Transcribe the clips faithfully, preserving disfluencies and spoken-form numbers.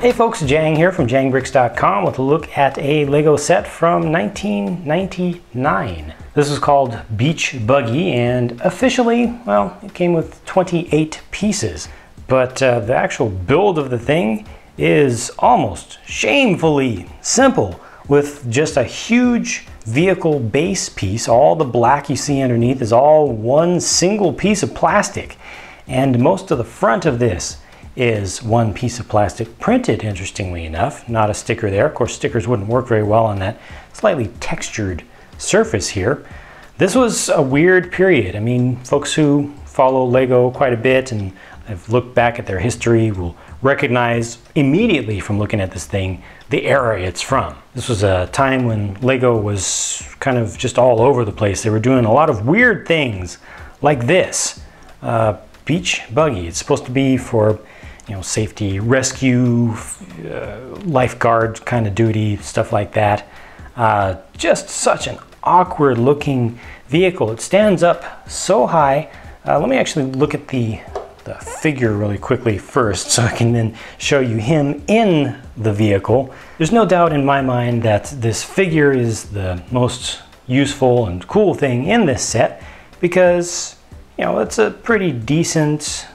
Hey folks, Jang here from Jang Bricks dot com with a look at a Lego set from nineteen ninety-nine. This is called Beach Buggy, and officially, well, it came with twenty-eight pieces. But uh, the actual build of the thing is almost shamefully simple, with just a huge vehicle base piece. All the black you see underneath is all one single piece of plastic. And most of the front of this is one piece of plastic printed, interestingly enough. Not a sticker there. Of course, stickers wouldn't work very well on that slightly textured surface here. This was a weird period. I mean, folks who follow Lego quite a bit and have looked back at their history will recognize immediately from looking at this thing the era it's from. This was a time when Lego was kind of just all over the place. They were doing a lot of weird things like this. Uh, Beach Buggy. It's supposed to be for, you know, safety, rescue, uh, lifeguard kind of duty, stuff like that. Uh, just such an awkward looking vehicle. It stands up so high. Uh, let me actually look at the, the figure really quickly first so I can then show you him in the vehicle. There's no doubt in my mind that this figure is the most useful and cool thing in this set because, you know, it's a pretty decent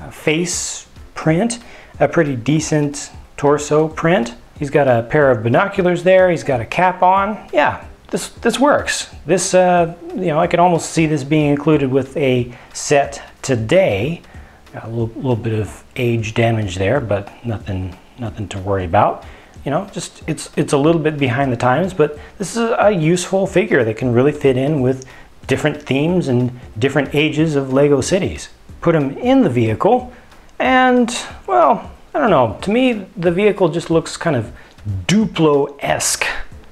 face print, a pretty decent torso print. He's got a pair of binoculars there. He's got a cap on. Yeah, this this works. This, uh, you know, I could almost see this being included with a set today. Got a little, little bit of age damage there, but nothing nothing to worry about. You know, just it's it's a little bit behind the times, but this is a useful figure that can really fit in with different themes and different ages of Lego cities. Put him in the vehicle, and, well, I don't know. To me, the vehicle just looks kind of Duplo-esque,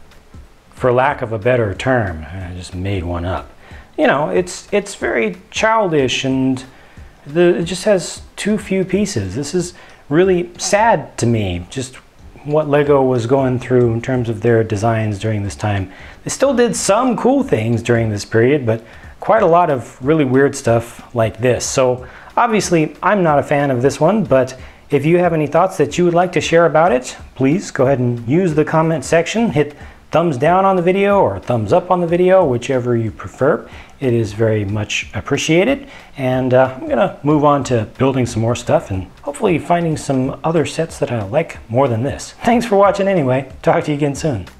for lack of a better term. I just made one up. You know, it's it's very childish, and the, it just has too few pieces. This is really sad to me, just what Lego was going through in terms of their designs during this time. They still did some cool things during this period, but quite a lot of really weird stuff like this. So obviously I'm not a fan of this one, but if you have any thoughts that you would like to share about it, please go ahead and use the comment section. Hit thumbs down on the video or thumbs up on the video, whichever you prefer. It is very much appreciated. And uh, I'm gonna move on to building some more stuff and hopefully finding some other sets that I like more than this. Thanks for watching anyway. Talk to you again soon.